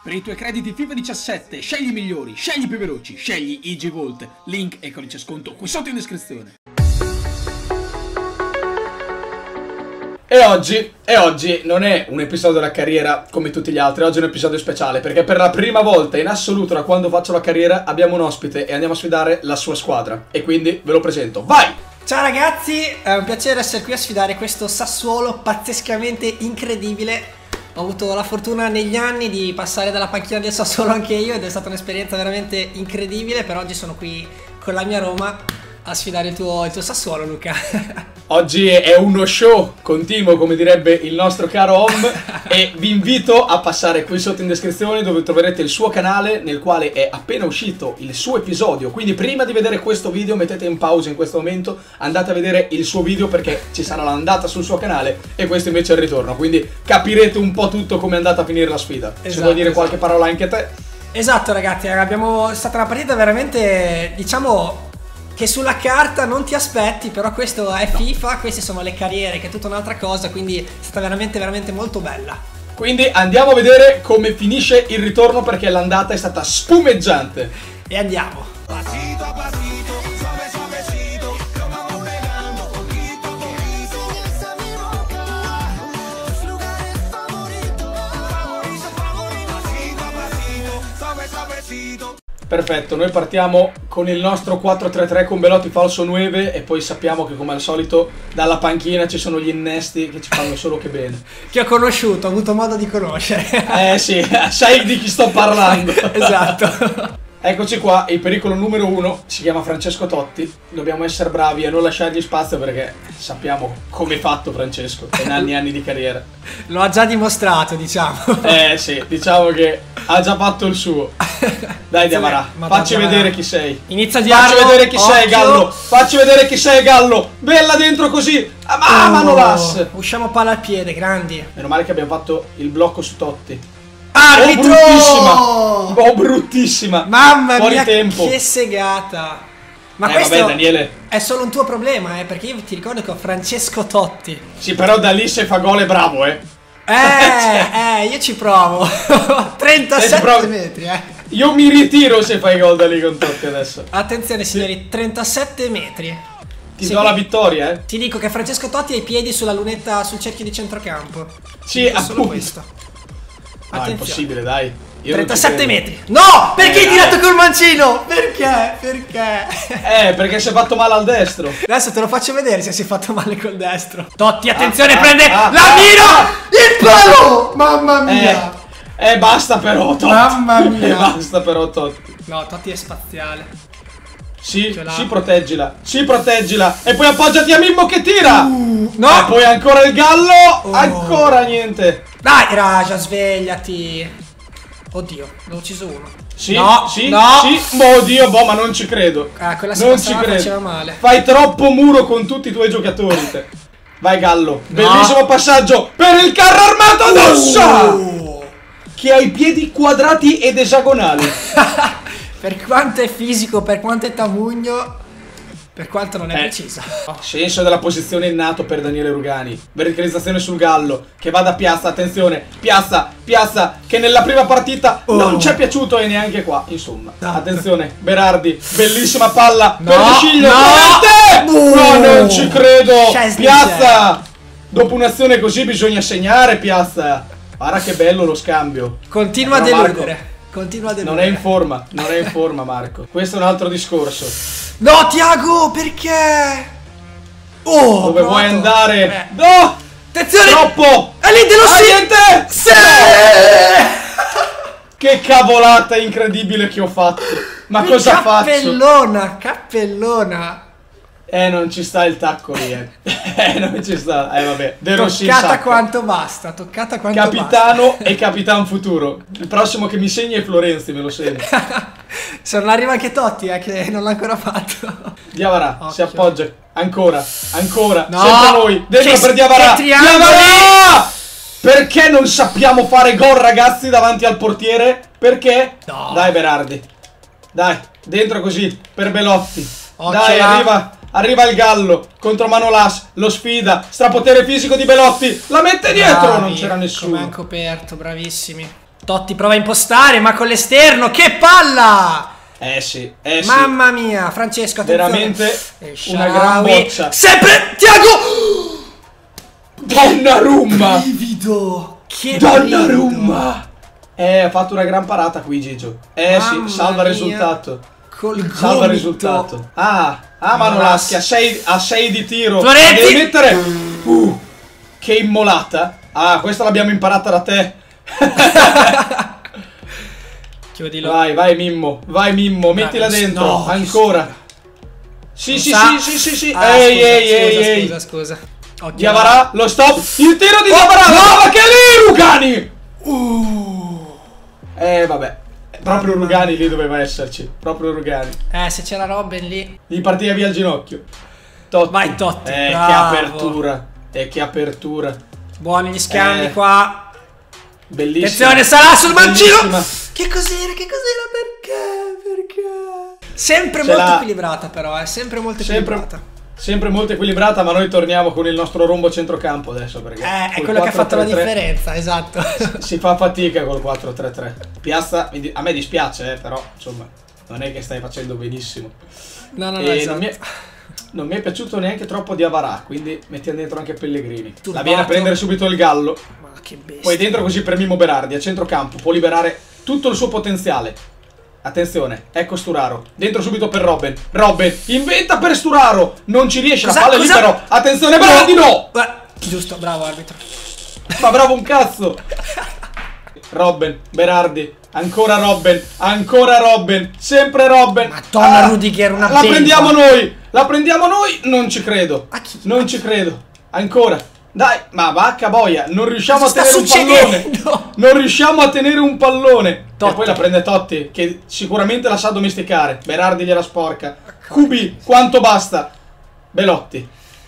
Per i tuoi crediti FIFA 17, scegli i migliori, scegli i più veloci, scegli IGVolt. Link e codice sconto qui sotto in descrizione. E oggi non è un episodio della carriera come tutti gli altri, oggi è un episodio speciale perché per la prima volta in assoluto da quando faccio la carriera abbiamo un ospite e andiamo a sfidare la sua squadra. E quindi ve lo presento, vai! Ciao ragazzi, è un piacere essere qui a sfidare questo Sassuolo pazzescamente incredibile. Ho avuto la fortuna negli anni di passare dalla panchina del Sassuolo anche io ed è stata un'esperienza veramente incredibile. Per oggi sono qui con la mia Roma a sfidare il tuo Sassuolo, Luca. Oggi è uno show continuo, come direbbe il nostro caro Om, e vi invito a passare qui sotto in descrizione dove troverete il suo canale nel quale è appena uscito il suo episodio. Quindi prima di vedere questo video mettete in pausa in questo momento, andate a vedere il suo video perché ci sarà l'andata sul suo canale e questo invece è il ritorno. Quindi capirete un po' tutto come è andata a finire la sfida. Se vuoi dire qualche parola anche te. Esatto ragazzi, è stata una partita veramente, diciamo, che sulla carta non ti aspetti, però questo è FIFA, queste sono le carriere, che è tutta un'altra cosa, quindi è stata veramente molto bella. Quindi andiamo a vedere come finisce il ritorno perché l'andata è stata spumeggiante. E andiamo. Pasito a pasito, suave suavecito, lo vamos negando poquito a poquito. Esa mi boca, tus lugares favoritos, favorito. Pasito a pasito, suave suavecito. Perfetto, noi partiamo con il nostro 4-3-3 con Belotti falso 9 e poi sappiamo che come al solito dalla panchina ci sono gli innesti che ci fanno solo che bene. Che ho conosciuto, ho avuto modo di conoscere. Sì, sai di chi sto parlando. Esatto. Eccoci qua, il pericolo numero 1 si chiama Francesco Totti. Dobbiamo essere bravi a non lasciargli spazio perché sappiamo come è fatto Francesco in anni e anni di carriera. Lo ha già dimostrato, diciamo. Sì, diciamo che ha già fatto il suo. Dai Diavarà, facci vedere chi sei. Inizia a Facci girarlo. vedere chi sei, Occhio. Gallo. Facci vedere chi sei, Gallo. Bella dentro così. Manolas. Usciamo palla al piede, grandi. Meno male che abbiamo fatto il blocco su Totti. Arbitro! bruttissima. Oh, bruttissima. Mamma Fuori mia, tempo. che segata. Ma questo vabbè, Daniele. è solo un tuo problema, perché io ti ricordo che ho Francesco Totti. Sì, però da lì se fa gol è bravo, Io ci provo. 37 metri, Io mi ritiro se fai gol da lì con Totti adesso. Attenzione signori, 37 metri. Ti do la vittoria, Ti dico che Francesco Totti ha i piedi sulla lunetta sul cerchio di centrocampo. Sì, È solo appunto. questo. No, è Attenzione. impossibile, dai. Io 37 metri. No! Perché hai tirato col mancino? Perché? Perché si è fatto male al destro. Adesso te lo faccio vedere se si è fatto male col destro. Totti, attenzione, prende la ah, mira! Il palo! Mamma mia! Basta però, Totti. Mamma mia. Basta però, Totti. No, Totti è spaziale. Sì, Ce l'ha. sì, proteggila. Sì, proteggila. E poi appoggiati a Mimmo che tira. No! E poi ancora il Gallo. Ancora niente. Dai, Raja, svegliati. Oddio, ne ho ucciso uno. Sì, No, sì, no. sì. Oddio, ma non ci credo. Quella Non ci faceva credo. male. Fai troppo muro con tutti i tuoi giocatori. Te. Vai Gallo. No. Bellissimo passaggio per il carro armato d'ossa. Che ha i piedi quadrati ed esagonali. Per quanto è fisico, per quanto è tamugno, per quanto non è preciso. Senso della posizione innato per Daniele Rugani. Verticalizzazione sul Gallo. Che va da Piazza, attenzione. Piazza, che nella prima partita non ci è piaciuto e neanche qua. Insomma, attenzione. Berardi, bellissima palla per De Sciglio. No, non ci credo. Piazza, dopo un'azione così bisogna segnare, Piazza. Guarda che bello lo scambio. Continua a deludere. Continua a deludere. Non è in forma Marco. Questo è un altro discorso. No, Tiago, perché? Dove vuoi andare? No! Attenzione! Troppo! È lì dello niente! Sì! Che cavolata incredibile che ho fatto. Ma cosa faccio? Cappellona. Non ci sta il tacco lì, non ci sta. Vabbè. De Rossi Toccata quanto basta, toccata quanto Capitano e Capitan Futuro. Il prossimo che mi segna è Florenzi, me lo segno. Se non arriva anche Totti, che non l'ha ancora fatto. Diavarà, si appoggia. Ancora. No, Sempre noi. Dentro per Diavarà. Diavarà! Perché non sappiamo fare gol, ragazzi, davanti al portiere? Perché? No. Dai, Berardi. Dai, dentro così, per Belotti. Occhio. Dai, arriva il Gallo contro Manolas, lo sfida, strapotere fisico di Belotti, la mette dietro, non c'era nessuno. Come han coperto, bravissimi. Totti prova a impostare, ma con l'esterno, che palla! Sì. Mamma mia, Francesco, attenzione. Veramente E una gran Shaarawy. boccia. Sempre Thiago! Donnarumma! Brivido! Che Donnarumma! Ha fatto una gran parata qui Gigio. Mamma Sì, salva il mia. risultato. Col Salva il gomito. risultato. Manolaschi a 6 di tiro. Florenzi! Devi mettere. Che immolata. Questa l'abbiamo imparata da te. Chiudilo. Vai Mimmo. Mettila dentro. no, Ancora. Sì. Ehi. Scusa. Occhio. Diavara, lo stop. Il tiro di Diavara. No, che lì Rugani. Vabbè. Proprio Rugani lì doveva esserci. Proprio Rugani. Se c'era Robben lì. Gli partiva via il ginocchio. Totti. Vai Totti. Che bravo. apertura. Che apertura. Buoni gli scambi qua. Bellissima. Attenzione, sarà sul mancino. Bellissima. Che cos'era? Perché? Sempre Ce molto l'ha. equilibrata però, sempre molto equilibrata. Sempre molto equilibrata, ma noi torniamo con il nostro rombo centrocampo adesso perché È col quello che ha fatto la 4-3-3 differenza, esatto. si fa fatica col 4-3-3. Piazza, a me dispiace, però insomma, non è che stai facendo benissimo. No, E esatto. non mi è piaciuto neanche troppo Diavara, quindi mettiamo dentro anche Pellegrini. Turbato. La viene a prendere subito il Gallo. Ma che bestia. Poi dentro così per Mimmo Berardi a centrocampo può liberare tutto il suo potenziale. Attenzione, ecco Sturaro. Dentro subito per Robben. Robben inventa per Sturaro. Non ci riesce, la palla è libero. Attenzione Berardi, no! Giusto, bravo arbitro. Ma bravo un cazzo. Robben, Berardi. Ancora Robben. Sempre Robben. Madonna, Rudiger, una La belva. prendiamo noi. Non ci credo. A chi? Non ci credo. Ancora. Dai, ma vacca boia, non riusciamo Cosa a tenere sta un pallone. succedendo? Non riusciamo a tenere un pallone. Totti. E poi la prende Totti, che sicuramente la sa domesticare. Berardi gliela sporca. QB, quanto basta? Belotti.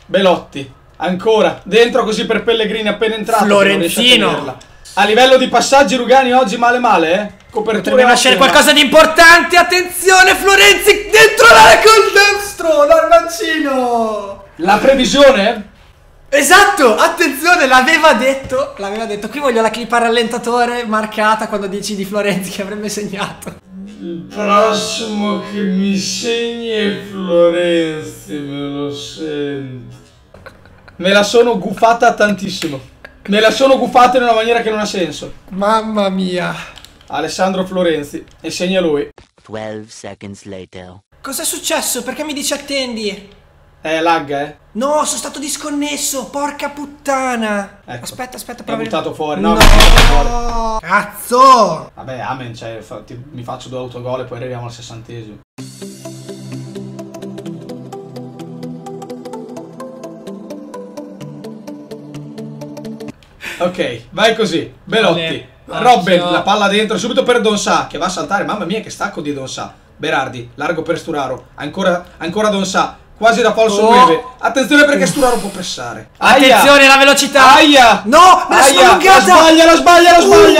Ancora. Dentro così per Pellegrini appena entrato. che non riesce a Florenzino. tenerla. A livello di passaggi Rugani oggi male, Copertura Potrebbe nascere ottima. qualcosa di importante. Attenzione, Florenzi dentro l'area col destro, l'armancino. La previsione? Esatto, attenzione, l'aveva detto. Qui voglio la clip al rallentatore marcata quando dici di Florenzi che avrebbe segnato. Il prossimo che mi segni è Florenzi, me lo sento. Me la sono gufata tantissimo. Me la sono gufata in una maniera che non ha senso. Mamma mia. Alessandro Florenzi. E segna lui. 12 seconds later. Cos'è successo? Perché mi dici attendi? Lagga, No, sono stato disconnesso, porca puttana. Ecco. Aspetta, È provi- buttato fuori. No. No, mi ha buttato fuori. Cazzo! Vabbè, amen, cioè, mi faccio 2 autogol e poi arriviamo al 60esimo. Ok, vai così. Belotti. Vale. Robben, Occhio. la palla dentro, subito per Donsà, che va a saltare. Mamma mia, che stacco di Donsà. Berardi, largo per Sturaro. Ancora Donsà, quasi da falso Oh. 9. Attenzione perché Sturaro può pressare. Attenzione alla velocità! Aia! No, me la sono allungata! La sbaglia!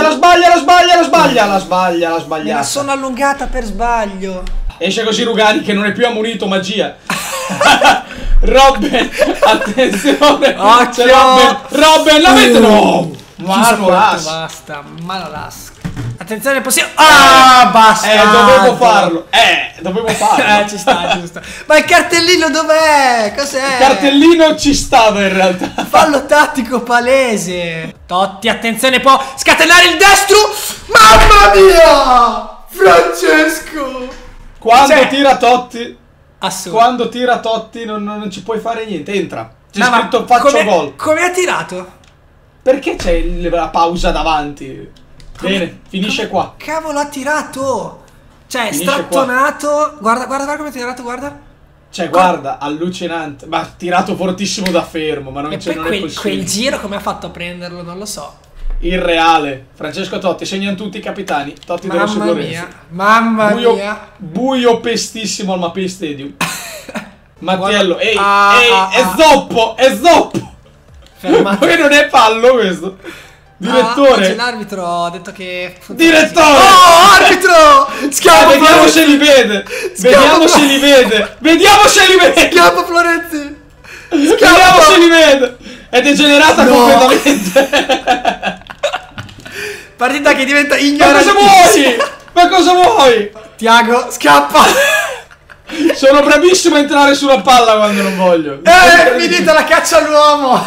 Me la sono allungata per sbaglio. Esce così Rugani che non è più ammonito, magia. Robben, attenzione. Occhio. C'è Robben, la mette no. Chissà quanto Manolas. basta, Manolas. Attenzione, possiamo. Basta. Dovevo farlo. Dovevo farlo. Ci sta, giusto. Ma il cartellino dov'è? Cos'è? Il cartellino ci stava in realtà. Fallo tattico palese. Totti, attenzione, può scatenare il destro. Mamma mia! Francesco! Quando Cioè- tira Totti, Assurdo. non ci puoi fare niente. Entra. C'è No, ma scritto faccio gol. Come ha tirato? Perché c'è la pausa davanti? Bene, finisce qua. Cavolo, ha tirato. Cioè, Finisce strattonato. Guarda come ha tirato, guarda. Cioè, guarda, allucinante. Ma ha tirato fortissimo da fermo, ma non, E c'è, poi non è quel possibile. giro come ha fatto a prenderlo, non lo so. Irreale. Francesco Totti, segnano tutti i capitani. Totti De Rossi e Mamma Lorenzi. mia. Mamma mia. Buio pestissimo al Mapei Stadium. Mattiello, ehi, Ah, è zoppo, è zoppo. Fermato. Poi non è fallo questo. Oggi Direttore. l'arbitro ha detto che funziona Direttore. così. Oh, arbitro! Schiaffo Vediamo Florenzi! se li vede. Vediamo se li vede. Vediamo se li vede. Schiaffo Florenzi! Vediamo se li vede. È degenerata No. completamente. Partita che diventa Ma ignorante. cosa vuoi? Ma cosa vuoi? Tiago, scappa. Sono bravissimo a entrare sulla palla quando non voglio. È finita la caccia all'uomo.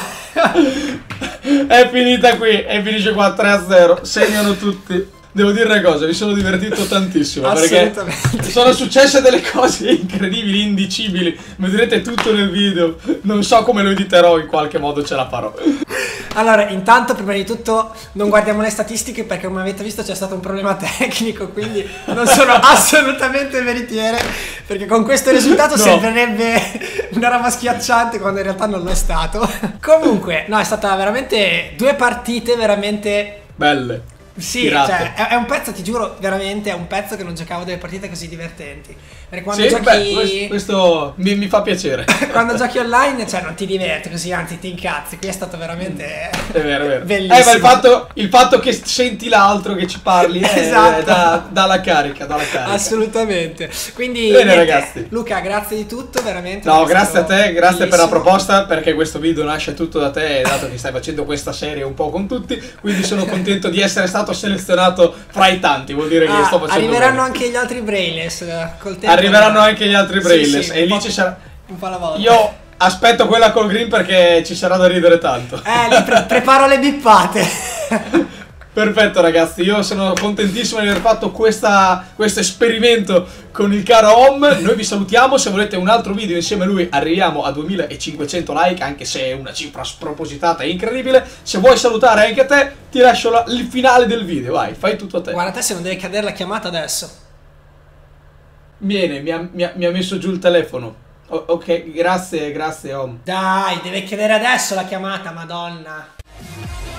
È finita qui e finisce qua 3-0. Segnano tutti. Devo dire una cosa, mi sono divertito tantissimo perché Assolutamente. sono successe delle cose incredibili, indicibili. Vedrete tutto nel video. Non so come lo editerò, in qualche modo ce la farò. Allora, intanto, prima di tutto, non guardiamo le statistiche perché, come avete visto, c'è stato un problema tecnico, quindi non sono assolutamente veritiere, perché con questo risultato No. sembrerebbe una roba schiacciante quando in realtà non lo è stato. Comunque, no, è stata veramente 2 partite veramente... Belle. Sì, Tirate. cioè, è un pezzo, ti giuro, veramente è un pezzo che non giocavo delle partite così divertenti. Perché quando Sì, giochi... beh, questo mi fa piacere. Quando giochi online, cioè, non ti diverti così, anzi ti incazzi. Qui è stato veramente... È vero, è vero. Bellissimo. Ma il fatto che senti l'altro che ci parli Esatto. dà la carica, Assolutamente. Quindi Bene, niente, ragazzi. Luca, grazie di tutto, veramente. No, è grazie a stato te, grazie per la bellissimo. proposta, perché questo video nasce tutto da te, dato che stai facendo questa serie un po' con tutti, quindi sono contento di essere stato selezionato fra i tanti, vuol dire che sto facendo arriveranno bene. anche gli altri brainless col tempo. Arriveranno anche gli altri Sì, brainless sì, e un lì po'- ci sarà... un po' alla volta. Io aspetto quella col green perché ci sarà da ridere tanto. Lì preparo le bippate. Perfetto ragazzi, io sono contentissimo di aver fatto questo esperimento con il caro Om. Noi vi salutiamo, se volete un altro video insieme a lui arriviamo a 2500 like, anche se è una cifra spropositata e incredibile. Se vuoi salutare anche te, ti lascio il finale del video, vai, fai tutto a te. Guarda te se non deve cadere la chiamata adesso. Viene, mi ha messo giù il telefono. Ok, grazie Om. Dai, deve cadere adesso la chiamata, madonna.